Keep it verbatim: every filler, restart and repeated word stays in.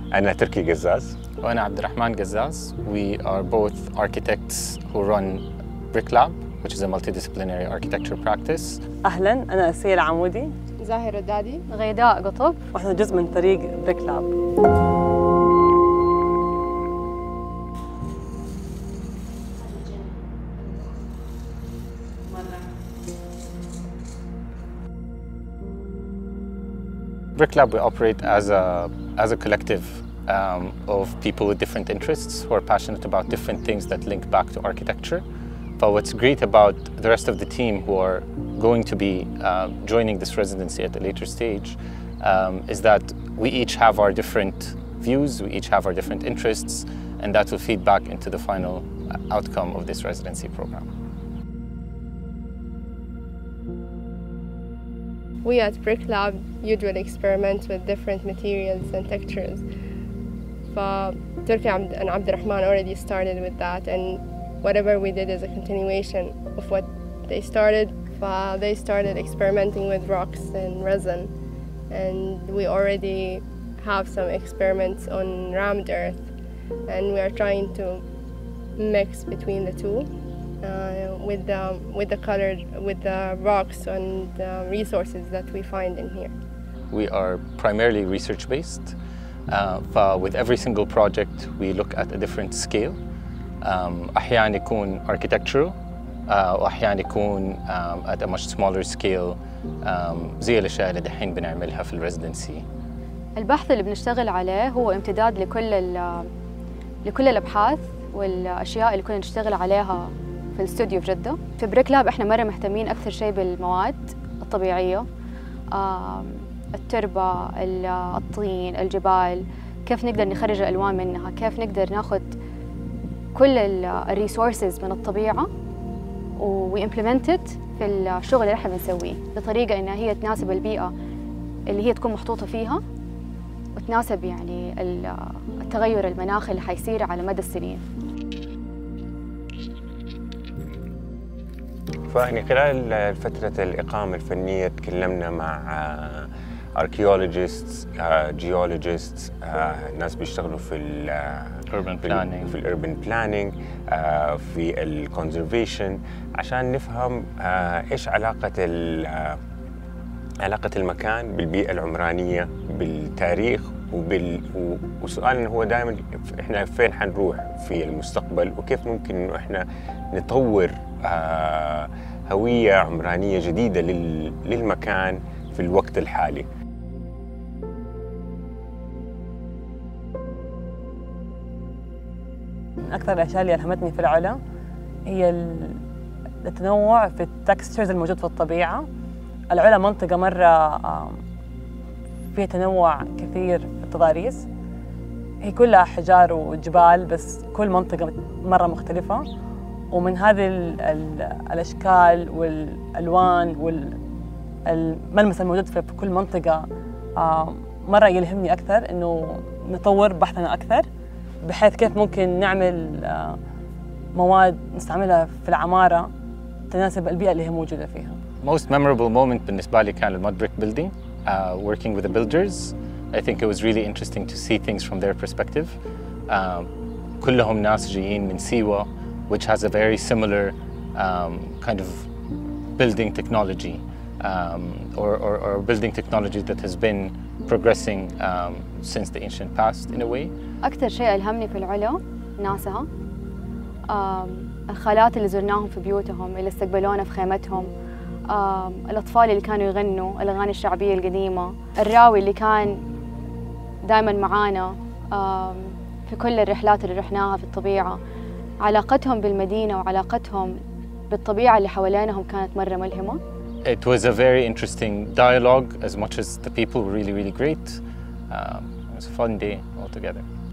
أنا تركي قزاز. وأنا عبد الرحمن قزاز. We are both architects who run BrickLab, which is a multidisciplinary architecture practice. أهلاً، أنا أسية العمودي. زاهر الدادي. غيداء قطب. وإحنا جزء من فريق BrickLab. BrickLab, we operate as a, as a collective um, of people with different interests who are passionate about different things that link back to architecture. But what's great about the rest of the team who are going to be uh, joining this residency at a later stage um, is that we each have our different views, we each have our different interests, and that will feed back into the final outcome of this residency program. We at BrickLab usually experiment with different materials and textures. For Turkey and Abdurrahman already started with that, and whatever we did is a continuation of what they started. For they started experimenting with rocks and resin, and we already have some experiments on rammed earth, and we are trying to mix between the two. Uh, with the with the color, with the rocks and the resources that we find in here. We are primarily research-based. Uh, with every single project, we look at a different scale. Um, أحيانا يكون architectural, uh, وأحيانا يكون um, at a much smaller scale, um, زي الأشياء اللي دحين بنعملها في الريزيدنسي. البحث اللي بنشتغل عليه هو امتداد لكل لكل الأبحاث والأشياء اللي كنا نشتغل عليها في الاستوديو في جدة. في BrickLab احنا مرة مهتمين أكثر شيء بالمواد الطبيعية، التربة، الطين، الجبال، كيف نقدر نخرج الألوان منها، كيف نقدر ناخذ كل الريسورسز من الطبيعة وimplement في الشغل اللي احنا بنسويه بطريقة إنها هي تناسب البيئة اللي هي تكون محطوطة فيها وتناسب يعني التغير المناخي اللي حيصير على مدى السنين. فيعني خلال فترة الإقامة الفنية تكلمنا مع archaeologists, geologists, ناس بيشتغلوا في ال urban planning, في ال urban planning, في ال conservation، عشان نفهم إيش علاقة علاقة المكان بالبيئة العمرانية بالتاريخ وبال وسؤالنا هو دائما إحنا فين حنروح في المستقبل وكيف ممكن إنه إحنا نطور آه هوية عمرانية جديدة لل... للمكان في الوقت الحالي. من أكثر الأشياء اللي ألهمتني في العلا هي التنوع في التكستشرز الموجود في الطبيعة. العلا منطقة مرة فيها تنوع كثير في التضاريس، هي كلها حجار وجبال بس كل منطقة مرة مختلفة، ومن هذه ال ال الأشكال والألوان والملمس الموجود في كل منطقة مرة يلهمني أكثر إنه نطور بحثنا أكثر، بحيث كيف ممكن نعمل مواد نستعملها في العمارة تناسب البيئة اللي هي موجودة فيها. Most memorable moment بالنسبة لي كان المود brick building. Uh, working with the builders, I think it was really interesting to see things from their perspective. Uh, كلهم ناس جايين من سيوة, which has a very similar um, kind of building technology um, or, or, or building technology that has been progressing um, since the ancient past in a way. أكثر شيء ألهمني في العلا ناسها، الخالات اللي زرناهم في بيوتهم، اللي استقبلونا في خيمتهم، الأطفال اللي كانوا يغنوا الأغاني الشعبية القديمة، الراوي اللي كان دائماً معانا في كل الرحلات اللي رحناها في الطبيعة. علاقتهم بالمدينة وعلاقتهم بالطبيعة اللي حوالينهم كانت مرة ملهمة. It was a very interesting dialogue as much as the people were really, really great. Um, it was a fun day altogether.